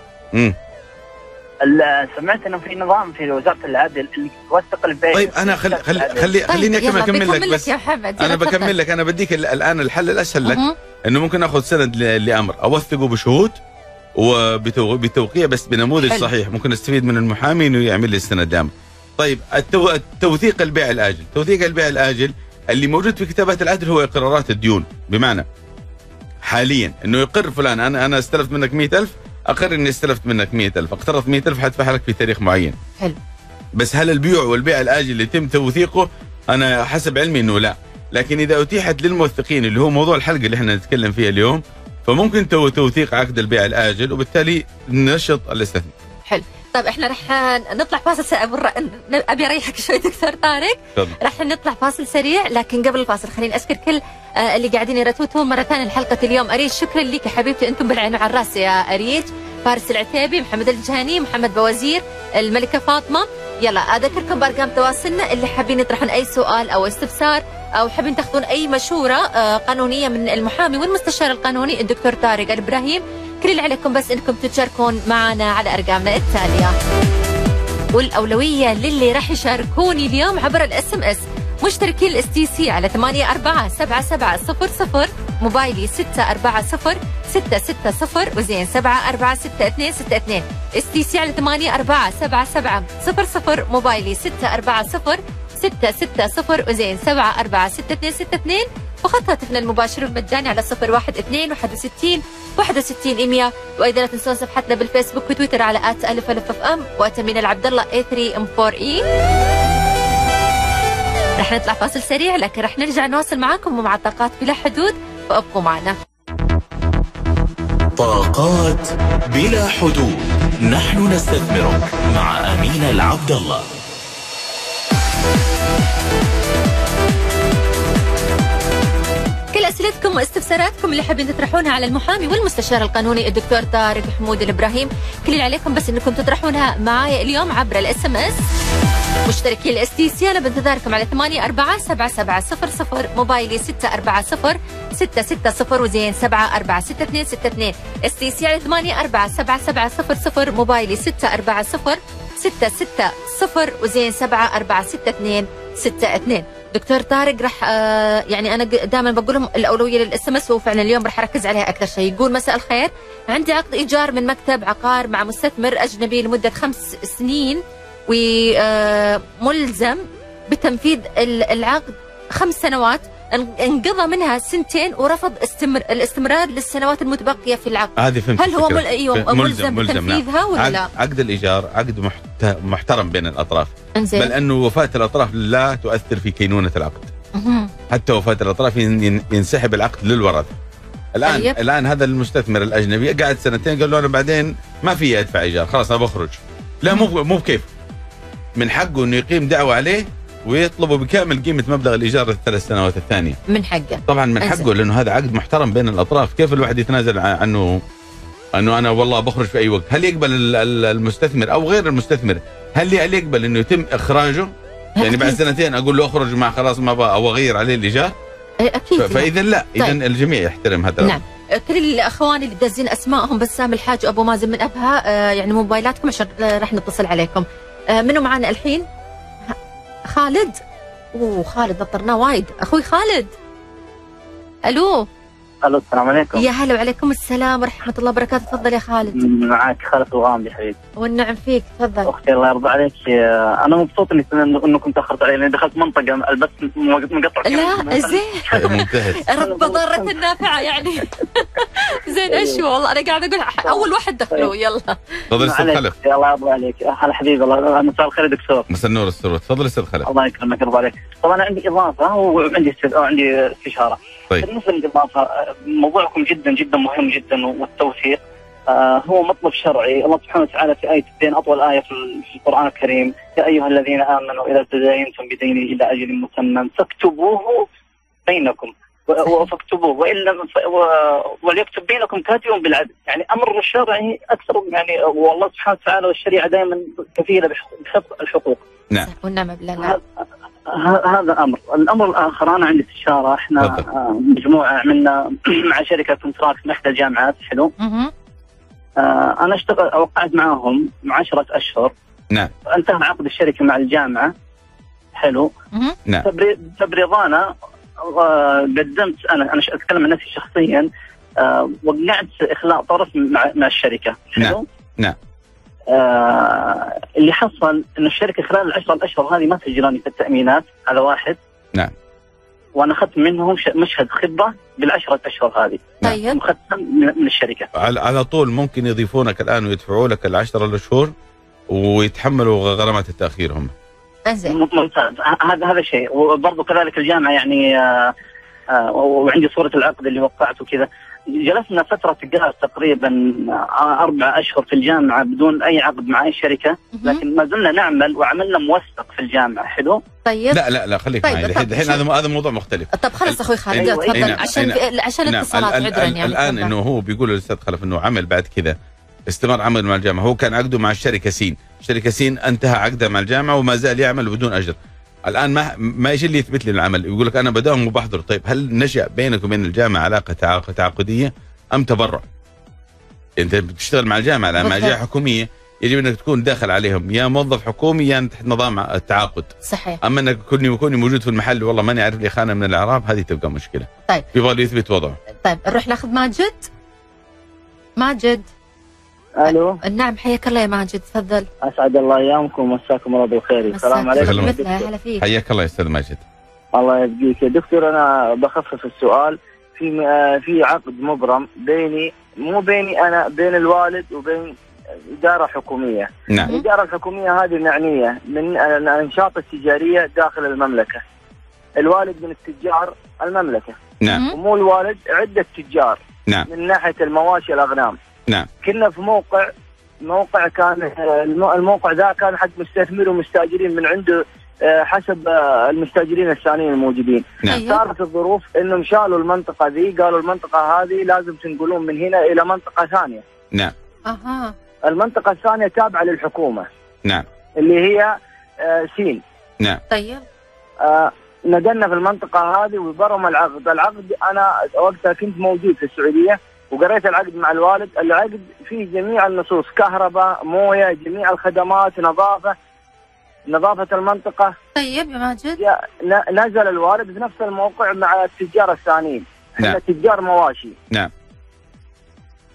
سمعت انه في نظام في وزاره العدل اللي توثق البيع. طيب انا خليني اكمل لك بس. يا محمد انا بكمل لك، انا بديك الان الحل الاسهل لك، انه ممكن اخذ سند لامر اوثقه بشهود وبتوقيع بس بنموذج صحيح، ممكن استفيد من المحامي انه يعمل لي السند لامر. طيب توثيق البيع الاجل، توثيق البيع الاجل اللي موجود في كتابات العدل هو اقرارات الديون، بمعنى حاليا انه يقر فلان انا استلفت منك 100,000، اقر اني استلفت منك 100,000، اقترضت 100,000 حدفعها لك في تاريخ معين. حلو. بس هل البيع والبيع الاجل اللي يتم توثيقه؟ انا حسب علمي انه لا، لكن اذا اتيحت للموثقين اللي هو موضوع الحلقه اللي احنا نتكلم فيها اليوم، فممكن توثيق عقد البيع الاجل وبالتالي ننشط الاستثمار. حلو. طيب احنا رح نطلع فاصل ابي اريحك شوي دكتور طارق. رح نطلع فاصل سريع، لكن قبل الفاصل خليني اشكر كل اللي قاعدين يرتوتوا مره ثانيه حلقه اليوم. اريج شكرا لك يا حبيبتي، انتم بالعين وعلى الراس يا اريج. فارس العتيبي، محمد الجهني، محمد بوزير، الملكه فاطمه. يلا اذكركم بارقام تواصلنا اللي حابين يطرحون اي سؤال او استفسار او حابين تاخذون اي مشوره قانونيه من المحامي والمستشار القانوني الدكتور طارق الابراهيم. كل اللي عليكم بس انكم تشاركون معنا على ارقامنا التاليه. والاولويه للي راح يشاركوني اليوم عبر الاس ام اس، مشتركين الاس تي سي على 847700، موبايلي 640-660 وزين 746262. اس تي سي على 847700، موبايلي 640-660 وزين 746262. وخط هاتفنا المباشر والمجاني على 012 61 100. وايضا لا تنسون صفحتنا بالفيسبوك وتويتر على @alif_FM وأمينة العبدالله A3M4E. رح نطلع فاصل سريع، لكن رح نرجع نواصل معاكم ومع طاقات بلا حدود، فابقوا معنا. طاقات بلا حدود، نحن نستثمرك مع أمينة العبدالله. كل أسئلتكم واستفساراتكم اللي حابين تطرحونها على المحامي والمستشار القانوني الدكتور طارق حمود الإبراهيم، كل اللي عليكم بس انكم تطرحونها معايا اليوم عبر الاس ام اس. مشتركين الاس تي سي انا بنتظركم على 847700، موبايلي 640-660 وزين 746262. اس تي سي على 847700، موبايلي 640-660 وزين 746262. دكتور طارق راح يعني انا دائما بقول لهم الاولويه للاس ام اس، وفعلا اليوم راح اركز عليها اكثر شيء. يقول مساء الخير، عندي عقد ايجار من مكتب عقار مع مستثمر اجنبي لمده 5 سنين، وملزم بتنفيذ العقد 5 سنوات، انقضى منها سنتين ورفض الاستمرار للسنوات المتبقية في العقد، هذه فهمت هل هو الفكرة. ملزم بتنفيذها ولا لا؟ عقد الإيجار عقد محترم بين الأطراف، انزين. بل أنه وفاة الأطراف لا تؤثر في كينونة العقد. حتى وفاة الأطراف ينسحب العقد للورثة. الآن هذا المستثمر الأجنبي قاعد سنتين قال له أنا بعدين ما في أدفع إيجار، خلاص أنا بخرج. لا، مو بكيف، من حقه إنه يقيم دعوة عليه ويطلبوا بكامل قيمة مبلغ الإيجار الثلاث سنوات الثانية. من حقه طبعا من حقه، لأنه هذا عقد محترم بين الأطراف. كيف الواحد يتنازل عنه أنه أنا والله بخرج في أي وقت؟ هل يقبل المستثمر أو غير المستثمر هل يقبل إنه يتم إخراجه؟ يعني بعد سنتين أقول له أخرج مع خلاص ما بقى أو أغير عليه الإيجار؟ أكيد. فإذا لا، إذا الجميع يحترم هذا. نعم. كل الأخوان اللي دازين أسمائهم بسام الحاج وأبو مازن من أبها، يعني موبايلاتكم عشان راح نتصل عليكم. منو معنا الحين؟ خالد. خالد نطرناه وايد. أخوي خالد. ألو. السلام عليكم. يا هلا وعليكم السلام ورحمة الله وبركاته. تفضل يا خالد. معك خالد الغامدي حبيبي. والنعم فيك، تفضل. أختي الله يرضى عليك، أنا مبسوط إنكم تأخرت علي لأني دخلت منطقة البث مقطع. لا زين. ممتاز. رب ضارة النافعة يعني. زين أشو والله أنا قاعد أقول أول واحد دخلوا. يلا. تفضل أستاذ خلف. الله يرضى عليك. هلا حبيبي الله. مساء الخير دكتور. مساء النور السرور. تفضل أستاذ خلف. الله يكرمك يرضى عليك. طبعا أنا عندي إضافة وعندي استشارة. طيب. بالنسبة للإضافة، موضوعكم جدا جدا مهم جدا، والتوثيق هو مطلب شرعي. الله سبحانه وتعالى في آيتين، أطول آية في القرآن الكريم: يا أيها الذين آمنوا إذا تداينتم بدين إلى أجل مسمى فاكتبوه بينكم فاكتبوه وإن لم وليكتب بينكم كاتب بالعدل. يعني أمر شرعي أكثر، يعني والله سبحانه وتعالى والشريعة دائما كفيلة بحفظ الحقوق. نعم والنعم بالله. هذا أمر. الأمر الآخر، أنا عندي استشارة. إحنا مجموعة عملنا مع شركة كونتراكت من إحدى الجامعات. حلو. أنا وقعت معهم 10 أشهر. نعم. انتهى عقد الشركة مع الجامعة. حلو. نعم. تبريضانا قدمت أنا أتكلم عن نفسي شخصيا، وقعت إخلاء طرف مع الشركة. حلو. نعم. اللي حصل إنه الشركة خلال 10 أشهر هذه ما سجلوني في التأمينات. هذا واحد. نعم. وأنا أخذت منهم مشهد خبرة بال10 أشهر هذه. طيب. أخذتها من الشركة. على طول ممكن يضيفونك الآن ويدفعوا لك ال10 أشهر ويتحملوا غرامات التأخير هم. ممتاز. هذا شيء. وبرضه كذلك الجامعة يعني وعندي صورة العقد اللي وقعته كذا. جلسنا فترة قرار تقريبا 4 أشهر في الجامعة بدون أي عقد مع أي شركة، لكن ما زلنا نعمل وعملنا موثق في الجامعة. حلو. طيب. لا خليك معي الحين. هذا موضوع مختلف. طب خلص أخوي خالد تفضل. عشان الاتصالات عذرا يعني. الآن إنه هو بيقول للأستاذ خلف إنه عمل بعد كذا استمر عمل مع الجامعة. هو كان عقده مع الشركة سين، شركة سين انتهى عقده مع الجامعة وما زال يعمل بدون أجر. الآن ما يجي اللي يثبت لي العمل، يقول لك أنا بداوم وبحضر. طيب هل نشأ بينك وبين الجامعة علاقة تعاقدية أم تبرع؟ أنت بتشتغل مع الجامعة الآن مع جهة حكومية، يجب أنك تكون داخل عليهم يا موظف حكومي يا تحت نظام التعاقد. صحيح. أما أنك كوني موجود في المحل والله ماني عارف لي خانة من الأعراب، هذه تبقى مشكلة. طيب. يبغى يثبت وضعه. طيب نروح ناخذ ماجد. الو. نعم حياك الله يا ماجد، تفضل. اسعد الله ايامكم ومساكم الله بالخير. السلام عليكم. هلا فيك. حياك الله يا استاذ ماجد. الله يبقيك يا دكتور. انا بخفف السؤال. في عقد مبرم مو بيني انا، بين الوالد وبين اداره حكوميه. نعم. الاداره الحكوميه هذه معنيه من الانشطه التجاريه داخل المملكه. الوالد من التجار المملكه. نعم. ومو الوالد، عده تجار. نعم. من ناحيه المواشي الاغنام. نعم. كنا في موقع كان الموقع ذا كان حق مستثمر ومستاجرين من عنده حسب المستاجرين الثانيين الموجودين. نعم. صارت الظروف انهم شالوا المنطقه ذي، قالوا المنطقه هذه لازم تنقلون من هنا الى منطقه ثانيه. نعم. المنطقه الثانيه تابعه للحكومه. نعم. اللي هي سين. نعم. طيب. نقلنا في المنطقه هذه وبرم العقد انا وقتها كنت موجود في السعوديه وقريت العقد مع الوالد. العقد فيه جميع النصوص، كهرباء، مويه، جميع الخدمات، نظافة المنطقة. طيب يا ماجد. نزل الوالد في نفس الموقع مع التجار الثانيين. نعم. احنا تجار مواشي. نعم.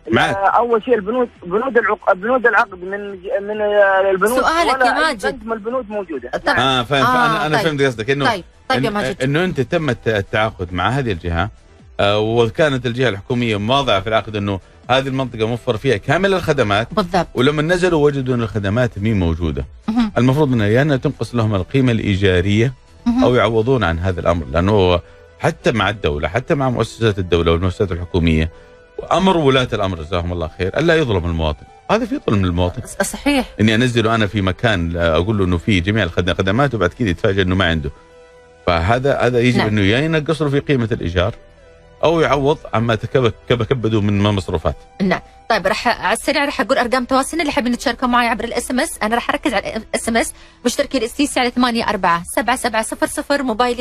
معك. اول شيء بنود العقد من البنود. سؤالك يا ماجد من البنود موجوده. فهمت. انا طيب. فهمت قصدك انه طيب يا ماجد، انه انت تم التعاقد مع هذه الجهه، وكانت الجهه الحكوميه واضعه في العقد انه هذه المنطقه موفر فيها كامل الخدمات بالضبط. ولما نزلوا وجدوا ان الخدمات مين موجوده. المفروض انه يا انها تنقص لهم القيمه الايجاريه او يعوضون عن هذا الامر، لانه حتى مع الدوله، حتى مع مؤسسات الدوله والمؤسسات الحكوميه، وامر ولاة الامر جزاهم الله خير الا يظلم المواطن. هذا في ظلم للمواطن. صحيح. اني انزله انا في مكان اقول له انه في جميع الخدمات وبعد كذا يتفاجئ انه ما عنده. فهذا يجب انه يا ينقص له في قيمه الايجار او يعوض عما كبدوا من مصروفات. نعم. طيب على السريع راح اقول ارقام تواصلنا اللي حابين تشاركوا معي عبر الاس ام اس. انا راح اركز على الاس ام اس. مشتركي الاستيسي على 847700، موبايلي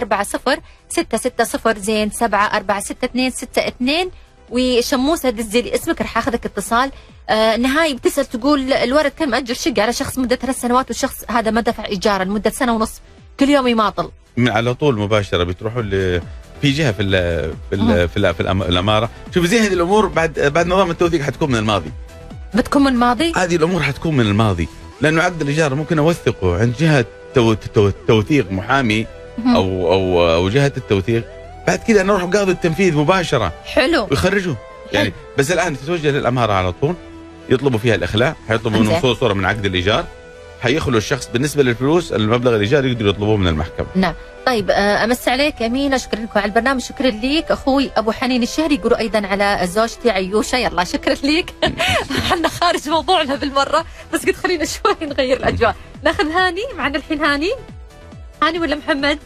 640 زين 746262، وشموسه دزي لي اسمك راح اخذك اتصال. نهاي بتسال تقول الورد كان مأجر شقه على شخص مده 3 سنوات والشخص هذا ما دفع ايجارا لمده 1.5 سنة، كل يوم يماطل. من على طول مباشره بتروحوا في جهه في الاماره. شوف زي هذه الامور بعد نظام التوثيق حتكون من الماضي. بتكون من الماضي؟ هذه الامور حتكون من الماضي، لانه عقد الايجار ممكن اوثقه عند جهه توثيق محامي او جهه التوثيق، بعد كذا نروح قاضي التنفيذ مباشره. حلو. ويخرجوا يعني. بس الان تتوجه للاماره على طول، يطلبوا فيها الاخلاء، حيطلبوا منهم صوره من عقد الايجار، حيخلوا الشخص بالنسبه للفلوس المبلغ الايجاري يقدروا يطلبوه من المحكمه. نعم. طيب امس عليك امينه، شكرا لكم على البرنامج. شكرا ليك اخوي ابو حنين الشهري، يقولوا ايضا على زوجتي عيوشه. يلا شكرا ليك. احنا خارج موضوعنا بالمره، بس قلت خلينا شوي نغير الاجواء. ناخذ هاني معنا الحين. هاني ولا محمد؟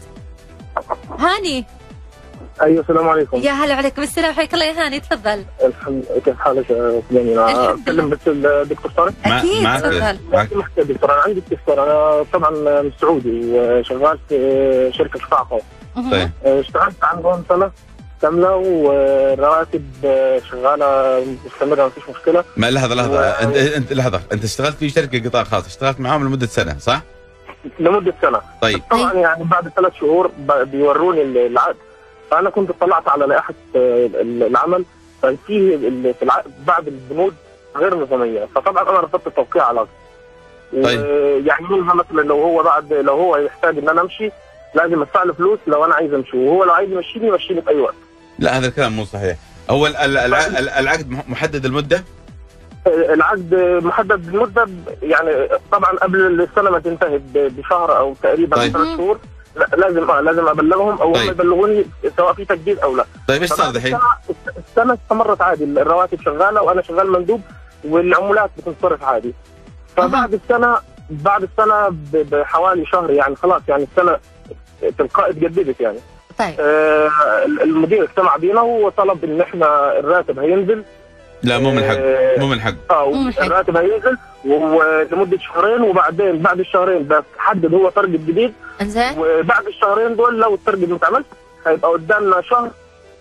هاني. ايوه السلام عليكم. يا هلا وعليكم السلام، حياك الله يا هاني، تفضل. الحمد. كيف حالك يا فلاني؟ اتكلم بس الدكتور طارق؟ اكيد تفضل. دكتور انا عندي استفسار. انا طبعا من سعودي وشغال في شركه شفاعه. طيب. اشتغلت عندهم سنه كامله والرواتب شغاله مستمره ما فيش مشكله. ما لحظه انت اشتغلت في شركه قطاع خاص، اشتغلت معاهم لمده سنه صح؟ لمده سنه. طيب. طبعا يعني بعد 3 شهور بيوروني العقد، فانا كنت اطلعت على لائحه العمل، ففيه في العقد بعض البنود غير نظاميه، فطبعا انا رفضت التوقيع على العقد. طيب. يعني منها مثلا لو هو يحتاج ان انا امشي لازم ادفع له فلوس لو انا عايز امشي، وهو لو عايز يمشيني في اي وقت. لا هذا الكلام مو صحيح. هو العقد محدد المده؟ العقد محدد المده، يعني طبعا قبل السنه ما تنتهي بشهر او تقريبا 3 شهور لازم ابلغهم او هم يبلغوني سواء في تجديد او لا. طيب ايش صار الحين؟ السنه استمرت عادي، الرواتب شغاله وانا شغال مندوب والعمولات بتنصرف عادي. فبعد السنه بحوالي شهر يعني خلاص يعني السنه تلقائي اتجددت يعني. طيب. المدير اجتمع بينا وطلب ان احنا الراتب هينزل. لا مو من حق. الراتب هينزل ولمده شهرين، وبعدين بعد الشهرين بحدد هو تارجت جديد. انزين. وبعد الشهرين دول لو التارجت ما اتعملش هيبقى قدامنا شهر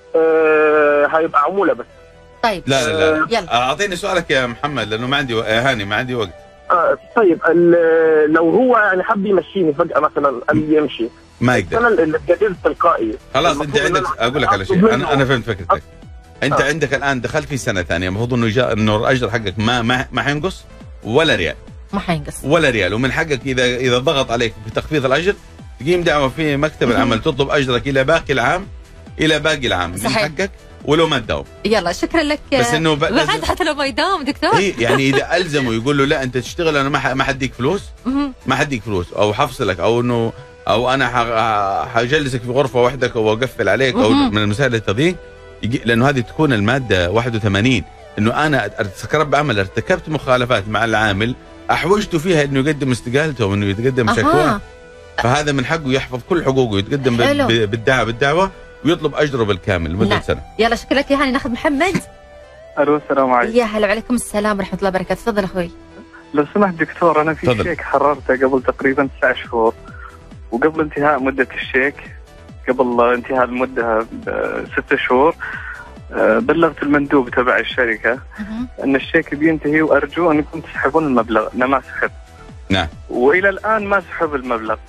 هيبقى عموله بس. طيب. لا يلا اعطيني سؤالك يا محمد لانه ما عندي هاني ما عندي وقت. طيب لو هو يعني حب يمشيني فجاه مثلا قال يمشي ما يقدر. السنه اللي اتجددت تلقائي. خلاص انت عندك اقول لك على شيء، انا فهمت فكرتك. انت عندك الان دخلت في سنه ثانيه، المفروض انه الاجر حقك ما حينقص ولا ريال. ما حينقص ولا ريال، ومن حقك اذا ضغط عليك بتخفيض الاجر تقيم دعوه في مكتب العمل تطلب اجرك الى باقي العام من حقك ولو ما تداوم. يلا شكرا لك. بس انه بعد حتى لو ما يداوم دكتور. يعني اذا الزموا يقول له لا انت تشتغل انا ما حديك فلوس، ما حديك فلوس او حفصلك او انا حجلسك في غرفه وحدك او اقفل عليك او من المسائل التضييق، لانه هذه تكون الماده 81 انه انا كرب عمل ارتكبت مخالفات مع العامل احوجته فيها انه يقدم استقالته وانه يتقدم شكوى. فهذا من حقه يحفظ كل حقوقه، يتقدم بالدعوه ويطلب اجره بالكامل لمده سنه. يلا شكرا لك يا هاني. ناخذ محمد. الو السلام عليكم. يا هلا وعليكم السلام ورحمه الله وبركاته. تفضل اخوي. لو سمحت دكتور، انا في شيك حررته قبل تقريبا 9 شهور، وقبل انتهاء مده الشيك قبل انتهاء المده ب6 شهور بلغت المندوب تبع الشركه ان الشيك بينتهي وارجو انكم تسحبون المبلغ. انا ما سحب. نعم. والى الان ما سحب المبلغ.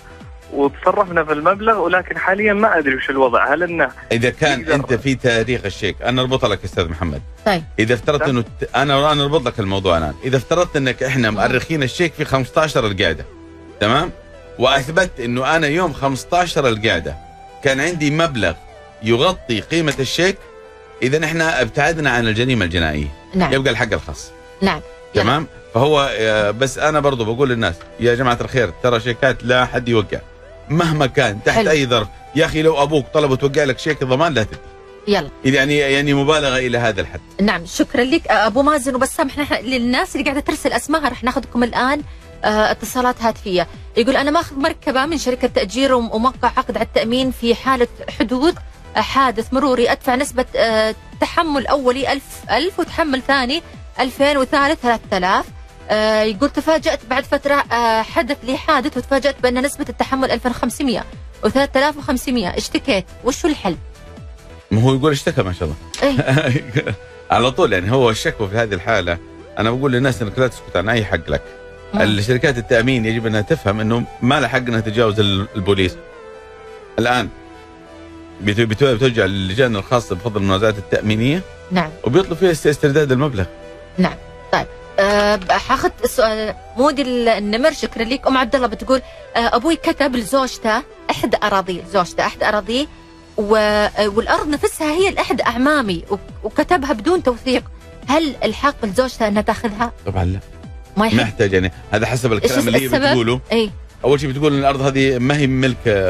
وتصرفنا في المبلغ، ولكن حاليا ما ادري وش الوضع. هل انه اذا كان انت في تاريخ الشيك، انا اربط لك استاذ محمد. طيب اذا افترضت انه انا اربط لك الموضوع الان، اذا افترضت انك احنا مؤرخين الشيك في 15 القعده، تمام؟ واثبت انه انا يوم 15 القعده كان عندي مبلغ يغطي قيمه الشيك، اذا احنا ابتعدنا عن الجريمه الجنائيه. نعم. يبقى الحق الخاص. نعم. تمام. فهو بس انا برضو بقول للناس يا جماعه الخير، ترى شيكات لا حد يوقع مهما كان تحت حلو. اي ظرف. يا اخي لو ابوك طلب توقع لك شيك ضمان لا تدي. يلا يعني مبالغه الى هذا الحد. نعم. شكرا لك ابو مازن وبسام. احنا للناس اللي قاعده ترسل اسمائها رح ناخذكم الان اتصالات هاتفيه. يقول انا ماخذ مركبه من شركه تاجير وموقع عقد على التامين في حاله حدوث حادث مروري، ادفع نسبه تحمل اولي 1000 وتحمل ثاني 2000 وثالث 3000. يقول تفاجأت بعد فترة حدث لي حادث وتفاجأت بأن نسبة التحمل 2500 و3500. اشتكيت، وشو الحل؟ ما هو يقول اشتكى ما شاء الله. ايه على طول. يعني هو الشكوى في هذه الحالة، أنا بقول للناس أنك لا تسكت عن أي حق لك. الشركات التأمين يجب أنها تفهم أنه ما لها حق أنها تتجاوز البوليس. الآن بترجع للجان الخاصة بفضل المنازعات التأمينية. نعم. وبيطلب فيها استرداد المبلغ. نعم. طيب حاخذ السؤال مودي النمر. شكرا لك. ام عبد الله بتقول ابوي كتب لزوجته احدى اراضيه والارض نفسها هي لاحد اعمامي وكتبها بدون توثيق. هل الحق لزوجته انها تاخذها؟ طبعا لا. ما محتاج. يعني هذا حسب الكلام اللي هي بتقوله. اي اول شيء بتقول ان الارض هذه ما هي ملك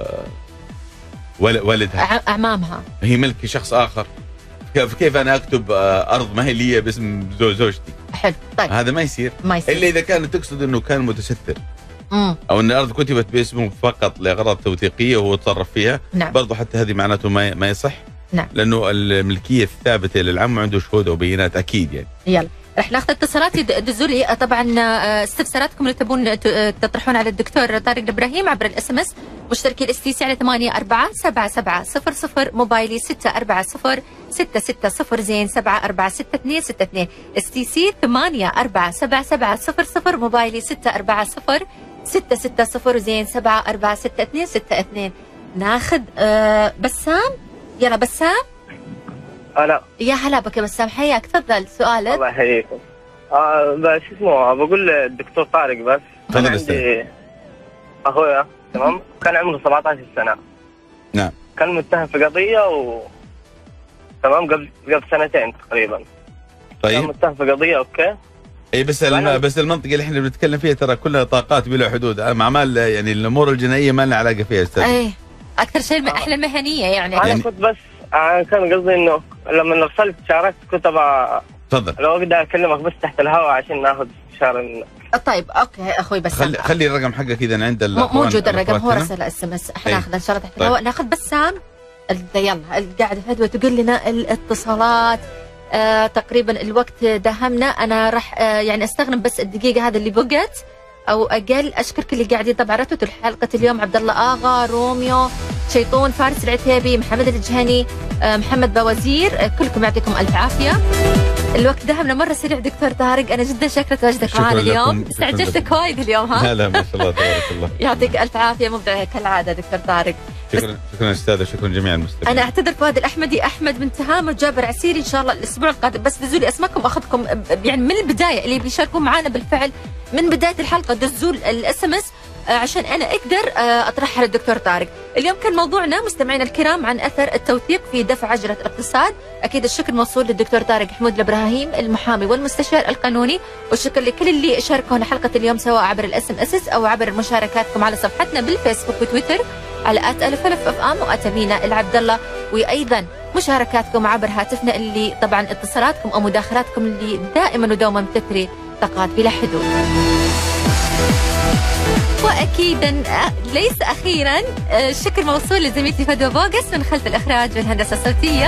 والدها، اعمامها، هي ملك شخص اخر. كيف انا اكتب ارض ما هي لي باسم زوجتي؟ حلو. طيب هذا ما يصير الا اذا كانت تقصد انه كان متستر او ان الارض كتبت باسمه فقط لاغراض توثيقيه وهو تصرف فيها. نعم. برضه حتى هذه معناته ما يصح. نعم. لانه الملكيه الثابته للعم عنده شهود وبينات اكيد. يعني يلا رح ناخذ اتصالات. دزوا لي طبعا استفساراتكم اللي تبون تطرحون على الدكتور طارق الابراهيم عبر الاس ام اس. مشتركي الاس تي سي على 847700 موبايلي 640 زين 746262 اس تي سي 847700 موبايلي 640 زين 746262. ناخذ بسام. يلا بسام. لا يا هلا بك يا بسام، حياك. تفضل سؤالك. الله يحييكم. بس اسمه بقول للدكتور طارق بس. تفضل. عندي اخويا تمام، كان عمره 17 سنه. نعم. كان متهم في قضيه تمام قبل سنتين تقريبا. طيب. كان متهم في قضيه. اوكي. اي بس المنطقه اللي احنا بنتكلم فيها ترى كلها طاقات بلا حدود. اعمال يعني الامور الجنائيه ما لنا علاقه فيها استاذ. اي اكثر شيء احلى مهنيه يعني. انا كنت بس كان قصدي انه لما ارسلت شاركت كنت تفضل لو اقدر اكلمك بس تحت الهواء عشان ناخذ استشاره منك. طيب اوكي اخوي بسام. خلي الرقم حقك اذا عند موجود الرقم، هو رسل اس ام اس. حناخذ ان شاء الله تحت الهواء. ناخذ بسام. يلا قاعده فدوى تقول لنا الاتصالات. تقريبا الوقت داهمنا. انا راح يعني استغنم بس الدقيقه هذه اللي بقت او اقل. اشكر كل اللي قاعدين طبعا رتبوا حلقه اليوم. عبد الله اغا، روميو، شيطون، فارس العتيبي، محمد الجهني، محمد بوزير، كلكم يعطيكم الف عافيه. الوقت دهمنا مره سريع. دكتور طارق انا جدا شاكره تواجدك معنا اليوم. استعجلتك وايد اليوم. ها لا ما شاء الله تبارك الله. يعطيك الف عافيه. مبدع كالعاده دكتور طارق. شكرا استاذه، شكرا جميع المستمعين. انا اعتذر فؤاد الاحمدي، احمد بن تهامر، جابر عسيري. ان شاء الله الاسبوع القادم بس دزوا لي اسماءكم واخذكم يعني من البدايه. اللي بيشاركون معنا بالفعل من بدايه الحلقه دزوا الاس ام اس عشان انا اقدر اطرحها للدكتور طارق. اليوم كان موضوعنا مستمعينا الكرام عن اثر التوثيق في دفع عجله الاقتصاد. اكيد الشكر موصول للدكتور طارق حمود الابراهيم المحامي والمستشار القانوني، والشكر لكل اللي شاركونا حلقه اليوم سواء عبر الاس ام اس او عبر مشاركاتكم على صفحتنا بالفيسبوك وتويتر على @ألف_أم وأتمينا العبد الله، وايضا مشاركاتكم عبر هاتفنا اللي طبعا اتصالاتكم او مداخلاتكم اللي دائما ودوما تثري طاقات بلا حدود. واكيدا ليس اخيرا الشكر موصول لزميلتي فدوى بوغس من خلف الاخراج والهندسه الصوتيه.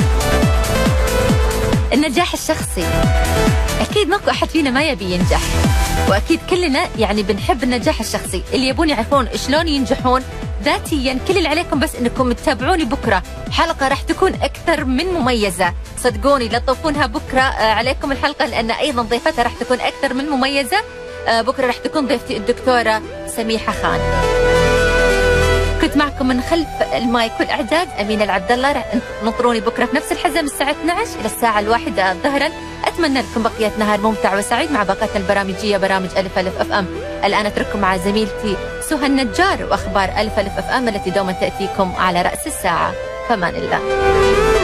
النجاح الشخصي اكيد ماكو احد فينا ما يبي ينجح، واكيد كلنا يعني بنحب النجاح الشخصي. اللي يبون يعرفون شلون ينجحون ذاتيا كل اللي عليكم بس انكم تتابعوني بكره. حلقه راح تكون اكثر من مميزه، صدقوني لا تطوفونها بكره عليكم الحلقه لان ايضا ضيفتها راح تكون اكثر من مميزه. بكره راح تكون ضيفتي الدكتوره سميحه خان. كنت معكم من خلف المايك والإعداد أمينة العبد الله. راح نطروني بكرة في نفس الحزة من الساعة 12 إلى الساعة 1 ظهرا. أتمنى لكم بقية نهار ممتع وسعيد مع باقاتنا البرامجية برامج ألف ألف أف أم. الآن أترككم مع زميلتي سهى النجار وأخبار ألف ألف أف أم التي دوما تأتيكم على رأس الساعة. فمان الله.